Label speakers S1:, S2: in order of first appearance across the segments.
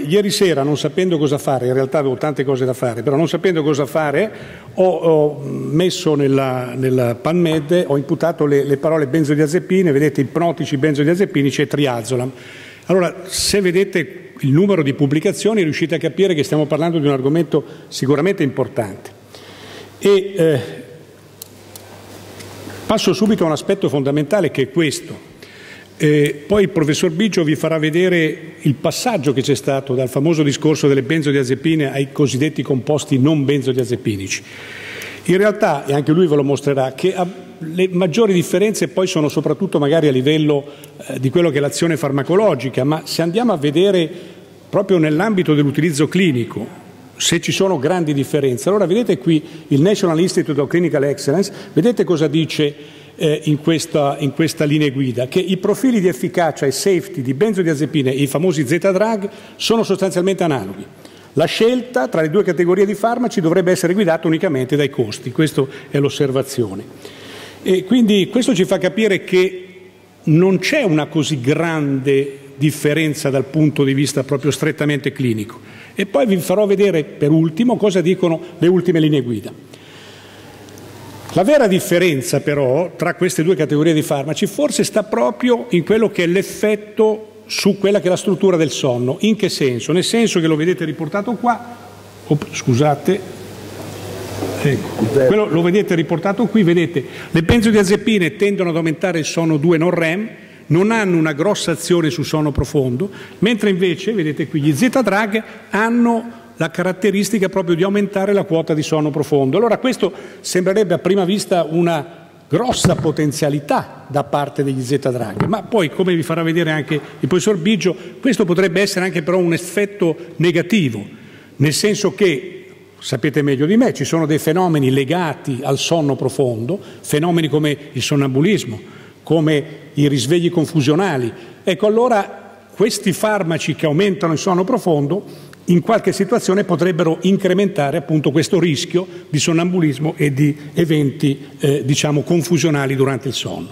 S1: ieri sera, non sapendo cosa fare, in realtà avevo tante cose da fare, però non sapendo cosa fare, ho messo nella PubMed, ho imputato le parole benzodiazepine, vedete ipnotici, benzodiazepinici e triazolam. Allora, se vedete il numero di pubblicazioni, riuscite a capire che stiamo parlando di un argomento sicuramente importante. E passo subito a un aspetto fondamentale che è questo. Poi il professor Biggio vi farà vedere il passaggio che c'è stato dal famoso discorso delle benzodiazepine ai cosiddetti composti non benzodiazepinici. In realtà, e anche lui ve lo mostrerà, che le maggiori differenze poi sono soprattutto magari a livello di quello che è l'azione farmacologica, ma se andiamo a vedere proprio nell'ambito dell'utilizzo clinico, se ci sono grandi differenze. Allora vedete qui il National Institute of Clinical Excellence, vedete cosa dice in questa linea guida, che i profili di efficacia e safety di benzodiazepine e i famosi Z-drug sono sostanzialmente analoghi. La scelta tra le due categorie di farmaci dovrebbe essere guidata unicamente dai costi, questa è l'osservazione. E quindi questo ci fa capire che non c'è una così grande differenza dal punto di vista proprio strettamente clinico. E poi vi farò vedere per ultimo cosa dicono le ultime linee guida. La vera differenza però tra queste due categorie di farmaci forse sta proprio in quello che è l'effetto su quella che è la struttura del sonno. In che senso? Nel senso che lo vedete riportato qua, scusate, ecco, quello lo vedete riportato qui, vedete, le benzodiazepine tendono ad aumentare il sonno 2 non REM, non hanno una grossa azione sul sonno profondo, mentre invece, vedete qui, gli Z-drug hanno la caratteristica proprio di aumentare la quota di sonno profondo. Allora questo sembrerebbe a prima vista una grossa potenzialità da parte degli Z-drug, ma poi, come vi farà vedere anche il professor Biggio, questo potrebbe essere anche però un effetto negativo, nel senso che, sapete meglio di me, ci sono dei fenomeni legati al sonno profondo, fenomeni come il sonnambulismo, come i risvegli confusionali. Ecco, allora questi farmaci che aumentano il sonno profondo in qualche situazione potrebbero incrementare appunto questo rischio di sonnambulismo e di eventi diciamo confusionali durante il sonno.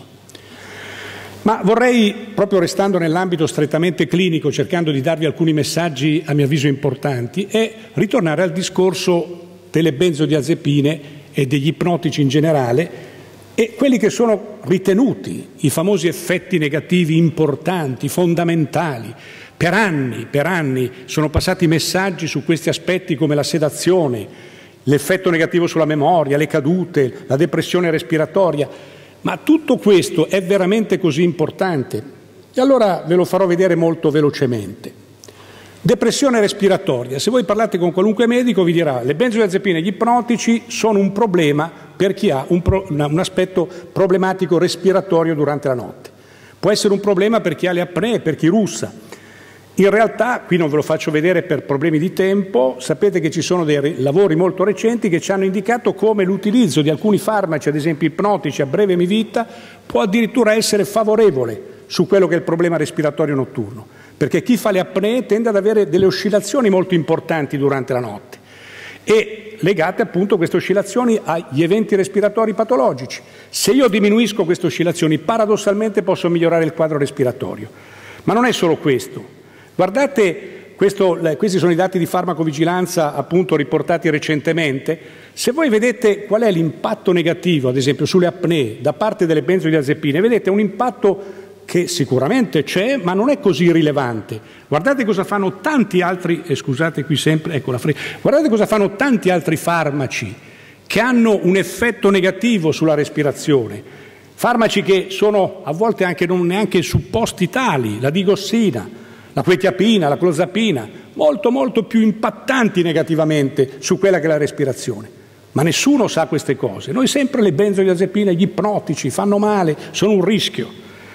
S1: Ma vorrei, proprio restando nell'ambito strettamente clinico, cercando di darvi alcuni messaggi a mio avviso importanti, e ritornare al discorso delle benzodiazepine e degli ipnotici in generale e quelli che sono ritenuti i famosi effetti negativi importanti, fondamentali. Per anni sono passati messaggi su questi aspetti come la sedazione, l'effetto negativo sulla memoria, le cadute, la depressione respiratoria. Ma tutto questo è veramente così importante? E allora ve lo farò vedere molto velocemente. Depressione respiratoria. Se voi parlate con qualunque medico vi dirà le benzodiazepine e gli ipnotici sono un problema per chi ha un aspetto problematico respiratorio durante la notte. Può essere un problema per chi ha le apnee, per chi russa. In realtà, qui non ve lo faccio vedere per problemi di tempo, sapete che ci sono dei lavori molto recenti che ci hanno indicato come l'utilizzo di alcuni farmaci, ad esempio ipnotici a breve vita, può addirittura essere favorevole su quello che è il problema respiratorio notturno, perché chi fa le apnee tende ad avere delle oscillazioni molto importanti durante la notte e legate appunto queste oscillazioni agli eventi respiratori patologici. Se io diminuisco queste oscillazioni, paradossalmente posso migliorare il quadro respiratorio. Ma non è solo questo. Guardate, questi sono i dati di farmacovigilanza appunto riportati recentemente. Se voi vedete qual è l'impatto negativo, ad esempio sulle apnee, da parte delle benzodiazepine, vedete un impatto che sicuramente c'è, ma non è così rilevante. Guardate cosa fanno tanti altri, scusate qui sempre, ecco guardate cosa fanno tanti altri farmaci che hanno un effetto negativo sulla respirazione. Farmaci che sono a volte anche non neanche supposti tali, la digossina, la quetiapina, la clozapina, molto più impattanti negativamente su quella che è la respirazione. Ma nessuno sa queste cose. Noi sempre le benzodiazepine, gli ipnotici, fanno male, sono un rischio.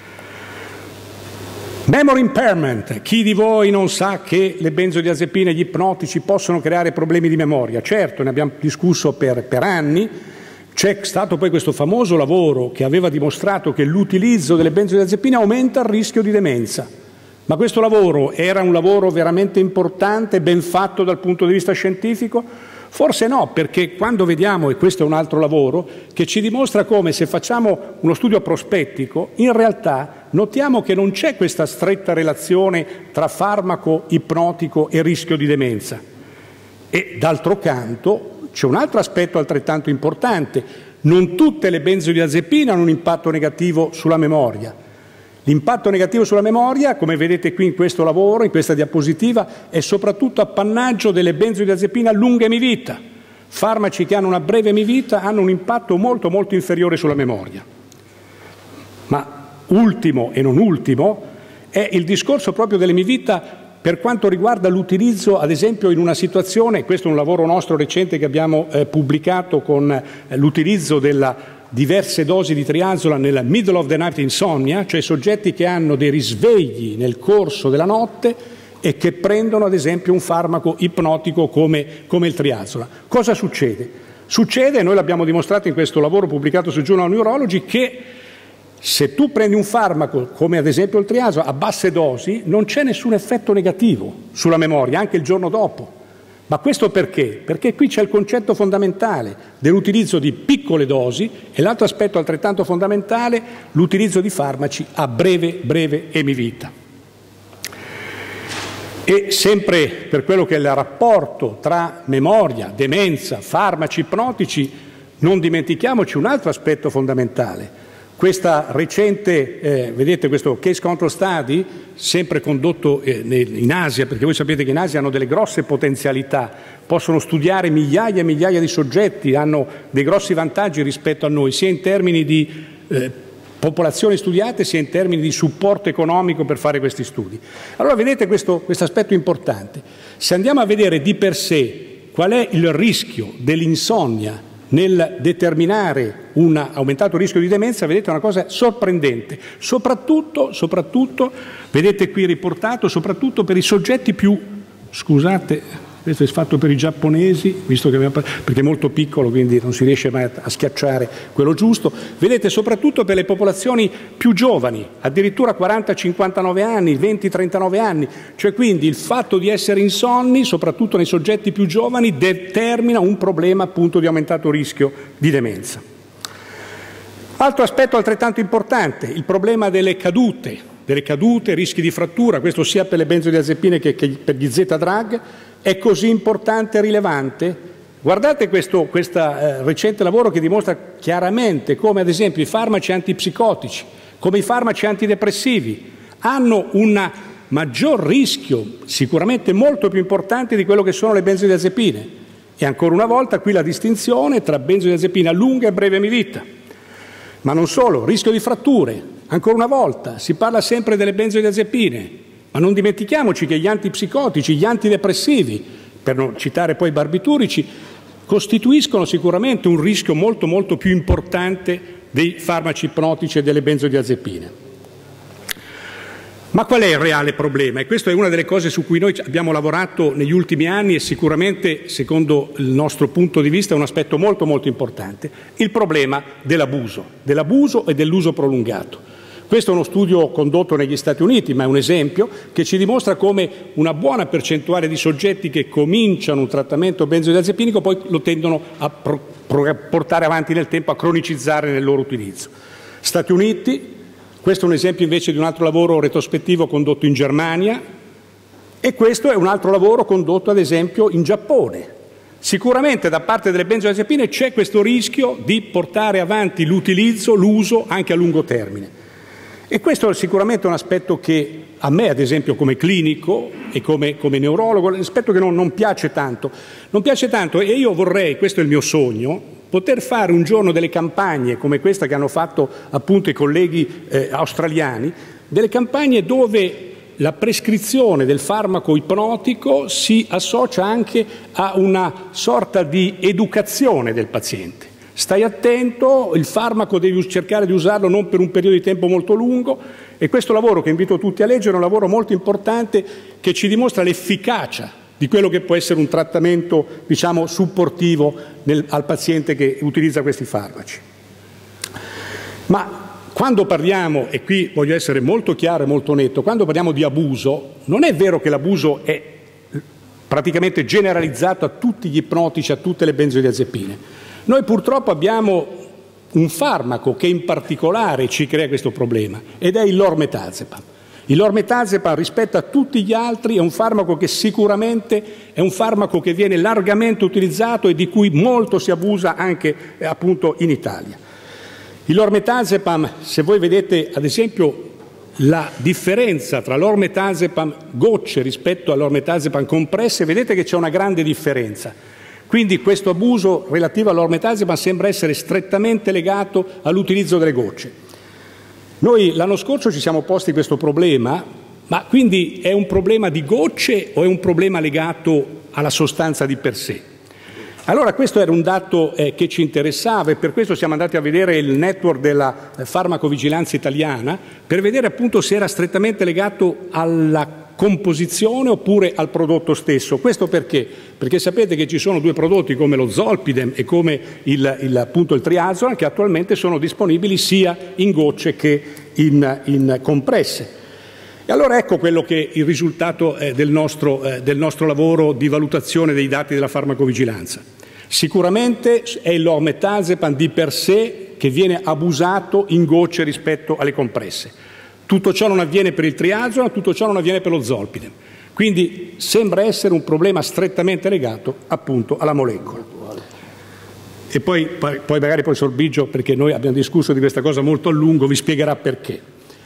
S1: Memory impairment. Chi di voi non sa che le benzodiazepine e gli ipnotici possono creare problemi di memoria? Certo, ne abbiamo discusso per anni. C'è stato poi questo famoso lavoro che aveva dimostrato che l'utilizzo delle benzodiazepine aumenta il rischio di demenza. Ma questo lavoro era un lavoro veramente importante, ben fatto dal punto di vista scientifico? Forse no, perché quando vediamo, e questo è un altro lavoro, che ci dimostra come se facciamo uno studio prospettico, in realtà notiamo che non c'è questa stretta relazione tra farmaco ipnotico e rischio di demenza. E d'altro canto c'è un altro aspetto altrettanto importante: non tutte le benzodiazepine hanno un impatto negativo sulla memoria. L'impatto negativo sulla memoria, come vedete qui in questo lavoro, in questa diapositiva, è soprattutto appannaggio delle benzodiazepine a lunga emivita. Farmaci che hanno una breve emivita hanno un impatto molto molto inferiore sulla memoria. Ma ultimo e non ultimo è il discorso proprio dell'emivita per quanto riguarda l'utilizzo, ad esempio, in una situazione, questo è un lavoro nostro recente che abbiamo pubblicato con l'utilizzo della diverse dosi di triazola nella middle of the night insomnia, cioè soggetti che hanno dei risvegli nel corso della notte e che prendono ad esempio un farmaco ipnotico come il triazola. Cosa succede? Succede, noi l'abbiamo dimostrato in questo lavoro pubblicato su Journal of Neurology, che se tu prendi un farmaco come ad esempio il triazola a basse dosi non c'è nessun effetto negativo sulla memoria, anche il giorno dopo. Ma questo perché? Perché qui c'è il concetto fondamentale dell'utilizzo di piccole dosi e l'altro aspetto altrettanto fondamentale, l'utilizzo di farmaci a breve emivita. E sempre per quello che è il rapporto tra memoria, demenza, farmaci ipnotici, non dimentichiamoci un altro aspetto fondamentale. Questa recente, vedete questo case control study, sempre condotto in Asia, perché voi sapete che in Asia hanno delle grosse potenzialità, possono studiare migliaia e migliaia di soggetti, hanno dei grossi vantaggi rispetto a noi, sia in termini di popolazioni studiate, sia in termini di supporto economico per fare questi studi. Allora vedete questo aspetto importante. Se andiamo a vedere di per sé qual è il rischio dell'insonnia nel determinare un aumentato rischio di demenza, vedete una cosa sorprendente, soprattutto, vedete qui riportato, soprattutto per i soggetti più, scusate, questo è fatto per i giapponesi, visto che perché è molto piccolo, quindi non si riesce mai a schiacciare quello giusto, vedete soprattutto per le popolazioni più giovani, addirittura 40-59 anni, 20-39 anni, cioè quindi il fatto di essere insonni, soprattutto nei soggetti più giovani, determina un problema appunto di aumentato rischio di demenza. Altro aspetto altrettanto importante, il problema delle cadute, rischi di frattura, questo sia per le benzodiazepine che per gli Z-drug, è così importante e rilevante. Guardate questo recente lavoro che dimostra chiaramente come ad esempio i farmaci antipsicotici, come i farmaci antidepressivi, hanno un maggior rischio, sicuramente molto più importante di quello che sono le benzodiazepine. E ancora una volta qui la distinzione tra benzodiazepine a lunga e breve emivita. Ma non solo, rischio di fratture. Ancora una volta si parla sempre delle benzodiazepine, ma non dimentichiamoci che gli antipsicotici, gli antidepressivi, per non citare poi i barbiturici, costituiscono sicuramente un rischio molto molto più importante dei farmaci ipnotici e delle benzodiazepine. Ma qual è il reale problema? E questa è una delle cose su cui noi abbiamo lavorato negli ultimi anni e sicuramente, secondo il nostro punto di vista, è un aspetto molto molto importante. Il problema dell'abuso e dell'uso prolungato. Questo è uno studio condotto negli Stati Uniti, ma è un esempio che ci dimostra come una buona percentuale di soggetti che cominciano un trattamento benzodiazepinico poi lo tendono a portare avanti nel tempo, a cronicizzare nel loro utilizzo. Stati Uniti, questo è un esempio invece di un altro lavoro retrospettivo condotto in Germania e questo è un altro lavoro condotto ad esempio in Giappone. Sicuramente da parte delle benzodiazepine c'è questo rischio di portare avanti l'utilizzo, l'uso anche a lungo termine. E questo è sicuramente un aspetto che a me, ad esempio, come clinico e come neurologo, è un aspetto che non piace tanto. Non piace tanto e io vorrei, questo è il mio sogno, poter fare un giorno delle campagne come questa che hanno fatto appunto i colleghi australiani, delle campagne dove la prescrizione del farmaco ipnotico si associa anche a una sorta di educazione del paziente. Stai attento, il farmaco devi cercare di usarlo non per un periodo di tempo molto lungo e questo lavoro che invito tutti a leggere è un lavoro molto importante che ci dimostra l'efficacia di quello che può essere un trattamento, diciamo, supportivo al paziente che utilizza questi farmaci. Ma quando parliamo, e qui voglio essere molto chiaro e molto netto, quando parliamo di abuso, non è vero che l'abuso è praticamente generalizzato a tutti gli ipnotici, a tutte le benzodiazepine. Noi purtroppo abbiamo un farmaco che in particolare ci crea questo problema, ed è il lormetazepam. Il lormetazepam rispetto a tutti gli altri è un farmaco che sicuramente è un farmaco che viene largamente utilizzato e di cui molto si abusa anche appunto in Italia. Il lormetazepam, se voi vedete ad esempio la differenza tra lormetazepam gocce rispetto all'ormetazepam compresse, vedete che c'è una grande differenza. Quindi questo abuso relativo all'ormetazepam sembra essere strettamente legato all'utilizzo delle gocce. Noi l'anno scorso ci siamo posti questo problema, ma quindi è un problema di gocce o è un problema legato alla sostanza di per sé? Allora questo era un dato che ci interessava e per questo siamo andati a vedere il network della farmacovigilanza italiana per vedere appunto se era strettamente legato alla composizione oppure al prodotto stesso. Questo perché? Perché sapete che ci sono due prodotti come lo Zolpidem e come appunto il Triazolam che attualmente sono disponibili sia in gocce che in compresse. E allora ecco quello che il risultato del nostro lavoro di valutazione dei dati della farmacovigilanza. Sicuramente è il lormetazepam di per sé che viene abusato in gocce rispetto alle compresse. Tutto ciò non avviene per il Triazolam, tutto ciò non avviene per lo Zolpidem. Quindi sembra essere un problema strettamente legato appunto alla molecola. E poi magari il professor Biggio, perché noi abbiamo discusso di questa cosa molto a lungo, vi spiegherà perché.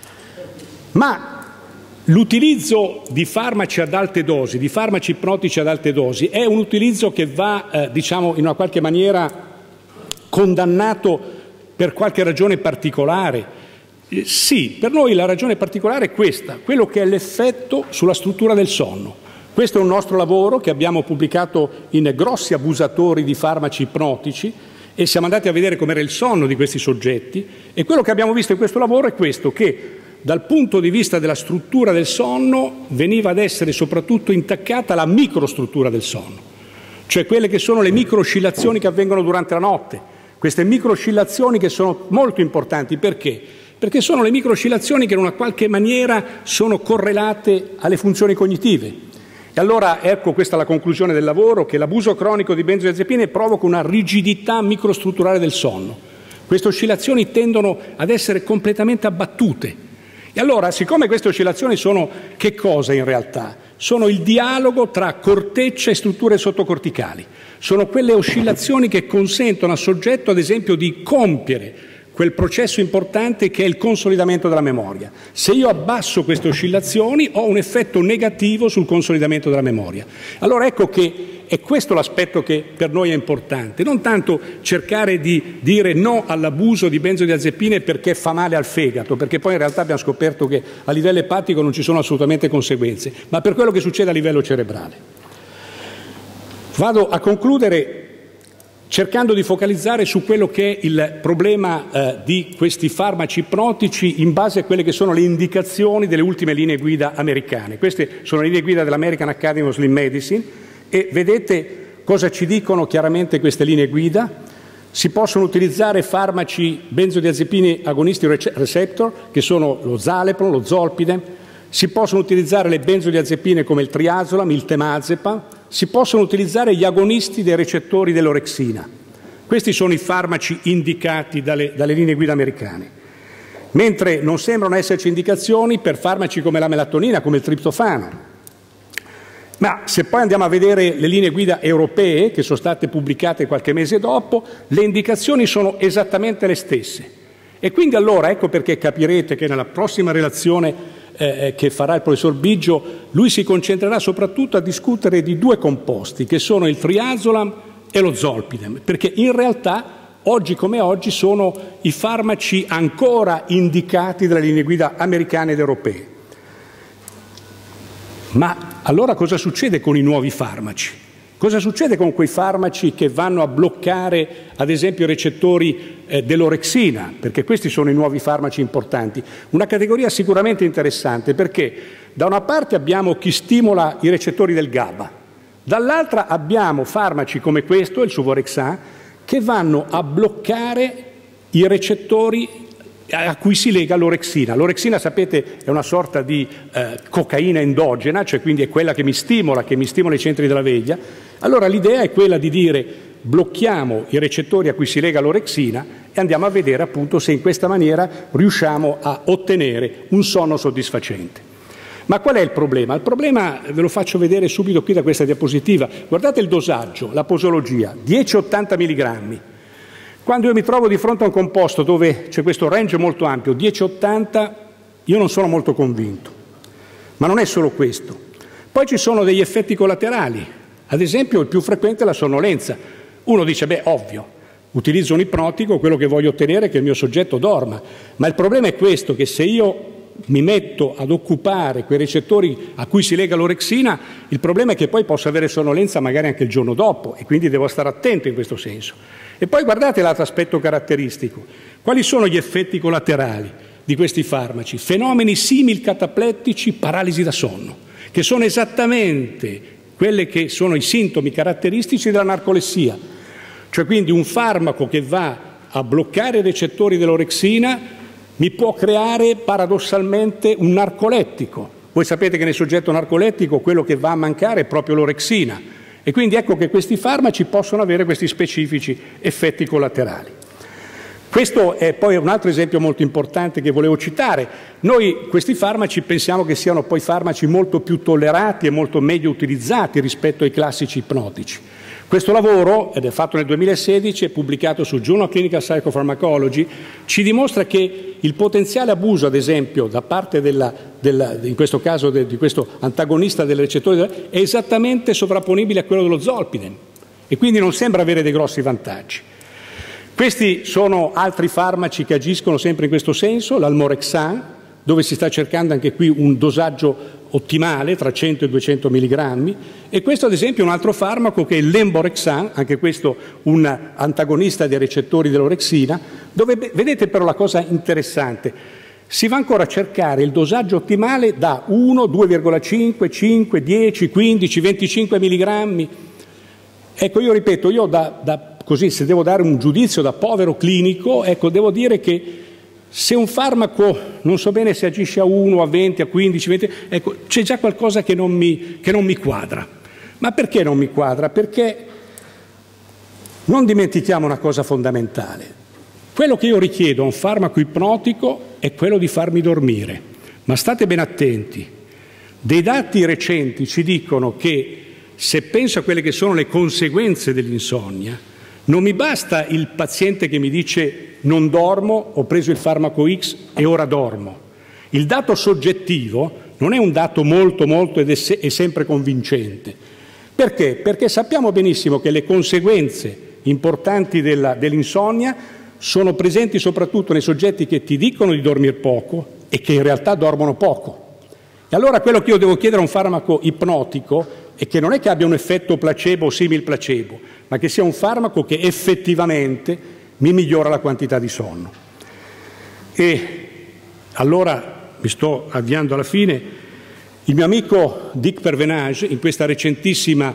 S1: Ma l'utilizzo di farmaci ad alte dosi, di farmaci ipnotici ad alte dosi, è un utilizzo che va, diciamo, in una qualche maniera condannato per qualche ragione particolare. Sì, per noi la ragione particolare è questa, quello che è l'effetto sulla struttura del sonno. Questo è un nostro lavoro che abbiamo pubblicato in grossi abusatori di farmaci ipnotici e siamo andati a vedere com'era il sonno di questi soggetti e quello che abbiamo visto in questo lavoro è questo, che dal punto di vista della struttura del sonno veniva ad essere soprattutto intaccata la microstruttura del sonno, cioè quelle che sono le microoscillazioni che avvengono durante la notte. Queste microoscillazioni che sono molto importanti, perché? Perché sono le microoscillazioni che in una qualche maniera sono correlate alle funzioni cognitive. E allora ecco questa la conclusione del lavoro, che l'abuso cronico di benzodiazepine provoca una rigidità microstrutturale del sonno. Queste oscillazioni tendono ad essere completamente abbattute. E allora, siccome queste oscillazioni sono che cosa in realtà? Sono il dialogo tra corteccia e strutture sottocorticali. Sono quelle oscillazioni che consentono al soggetto, ad esempio, di compiere quel processo importante che è il consolidamento della memoria. Se io abbasso queste oscillazioni ho un effetto negativo sul consolidamento della memoria. Allora ecco che è questo l'aspetto che per noi è importante, non tanto cercare di dire no all'abuso di benzodiazepine perché fa male al fegato, perché poi in realtà abbiamo scoperto che a livello epatico non ci sono assolutamente conseguenze, ma per quello che succede a livello cerebrale. Vado a concludere cercando di focalizzare su quello che è il problema di questi farmaci ipnotici in base a quelle che sono le indicazioni delle ultime linee guida americane. Queste sono le linee guida dell'American Academy of Sleep Medicine e vedete cosa ci dicono chiaramente queste linee guida. Si possono utilizzare farmaci benzodiazepine agonisti receptor, che sono lo Zalepron, lo Zolpidem, si possono utilizzare le benzodiazepine come il Triazolam, il Temazepam, si possono utilizzare gli agonisti dei recettori dell'orexina. Questi sono i farmaci indicati dalle linee guida americane. Mentre non sembrano esserci indicazioni per farmaci come la melatonina, come il triptofano. Ma se poi andiamo a vedere le linee guida europee, che sono state pubblicate qualche mese dopo, le indicazioni sono esattamente le stesse. E quindi allora ecco perché capirete che nella prossima relazione che farà il professor Biggio, lui si concentrerà soprattutto a discutere di due composti, che sono il Triazolam e lo Zolpidem, perché in realtà oggi come oggi sono i farmaci ancora indicati dalle linee guida americane ed europee. Ma allora cosa succede con i nuovi farmaci? Cosa succede con quei farmaci che vanno a bloccare, ad esempio, i recettori dell'orexina? Perché questi sono i nuovi farmaci importanti. Una categoria sicuramente interessante perché da una parte abbiamo chi stimola i recettori del GABA, dall'altra abbiamo farmaci come questo, il Suvorexan, che vanno a bloccare i recettori a cui si lega l'orexina. L'orexina, sapete, è una sorta di cocaina endogena, cioè quindi è quella che mi stimola i centri della veglia. Allora l'idea è quella di dire blocchiamo i recettori a cui si lega l'orexina e andiamo a vedere appunto se in questa maniera riusciamo a ottenere un sonno soddisfacente. Ma qual è il problema? Il problema ve lo faccio vedere subito qui da questa diapositiva. Guardate il dosaggio, la posologia, 10-80 mg. Quando io mi trovo di fronte a un composto dove c'è questo range molto ampio, 10-80, io non sono molto convinto. Ma non è solo questo. Poi ci sono degli effetti collaterali. Ad esempio, il più frequente è la sonnolenza. Uno dice, beh, ovvio, utilizzo un ipnotico, quello che voglio ottenere è che il mio soggetto dorma. Ma il problema è questo, che se io mi metto ad occupare quei recettori a cui si lega l'orexina, il problema è che poi posso avere sonnolenza magari anche il giorno dopo e quindi devo stare attento in questo senso. E poi guardate l'altro aspetto caratteristico. Quali sono gli effetti collaterali di questi farmaci? Fenomeni simil-cataplettici, paralisi da sonno, che sono esattamente quelli che sono i sintomi caratteristici della narcolessia. Cioè quindi un farmaco che va a bloccare i recettori dell'orexina mi può creare paradossalmente un narcolettico. Voi sapete che nel soggetto narcolettico quello che va a mancare è proprio l'orexina e quindi ecco che questi farmaci possono avere questi specifici effetti collaterali. Questo è poi un altro esempio molto importante che volevo citare. Noi questi farmaci pensiamo che siano poi farmaci molto più tollerati e molto meglio utilizzati rispetto ai classici ipnotici. Questo lavoro, ed è fatto nel 2016, è pubblicato sul Journal of Clinical Psychopharmacology, ci dimostra che il potenziale abuso, ad esempio, da parte in questo caso di questo antagonista del recettore, è esattamente sovrapponibile a quello dello zolpidem e quindi non sembra avere dei grossi vantaggi. Questi sono altri farmaci che agiscono sempre in questo senso, l'Almorexan, dove si sta cercando anche qui un dosaggio ottimale tra 100 e 200 mg, e questo ad esempio è un altro farmaco che è l'Emborexan, anche questo un antagonista dei recettori dell'orexina, dove vedete però la cosa interessante, si va ancora a cercare il dosaggio ottimale da 1, 2,5, 5, 10, 15, 25 mg. Ecco, io ripeto, io così se devo dare un giudizio da povero clinico, ecco, devo dire che se un farmaco, non so bene se agisce a 1, a 20, a 15, 20, ecco, c'è già qualcosa che non mi quadra. Ma perché non mi quadra? Perché non dimentichiamo una cosa fondamentale. Quello che io richiedo a un farmaco ipnotico è quello di farmi dormire. Ma state ben attenti. Dei dati recenti ci dicono che se penso a quelle che sono le conseguenze dell'insonnia, non mi basta il paziente che mi dice non dormo, ho preso il farmaco X e ora dormo. Il dato soggettivo non è un dato molto ed è sempre convincente. Perché? Perché sappiamo benissimo che le conseguenze importanti dell'insonnia sono presenti soprattutto nei soggetti che ti dicono di dormire poco e che in realtà dormono poco. E allora quello che io devo chiedere a un farmaco ipnotico è che non è che abbia un effetto placebo o simil placebo, ma che sia un farmaco che effettivamente mi migliora la quantità di sonno. E allora mi sto avviando alla fine. Il mio amico Dick Pervenage, in questa recentissima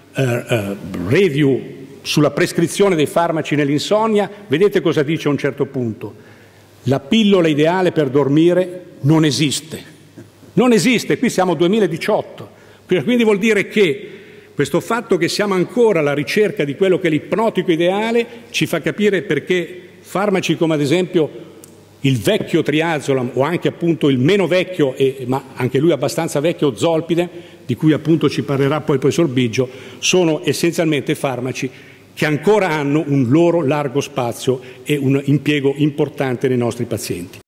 S1: review sulla prescrizione dei farmaci nell'insonnia, vedete cosa dice a un certo punto? La pillola ideale per dormire non esiste. Non esiste, qui siamo 2018. Quindi vuol dire che questo fatto che siamo ancora alla ricerca di quello che è l'ipnotico ideale ci fa capire perché farmaci come ad esempio il vecchio triazolam o anche appunto il meno vecchio, ma anche lui abbastanza vecchio, zolpidem, di cui appunto ci parlerà poi il professor Biggio, sono essenzialmente farmaci che ancora hanno un loro largo spazio e un impiego importante nei nostri pazienti.